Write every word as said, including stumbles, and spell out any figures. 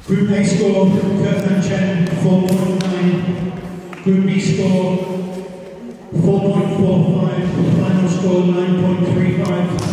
Group A score, Kirtan Chen, four point nine. Group B score, four point four five. Final score, nine point three five.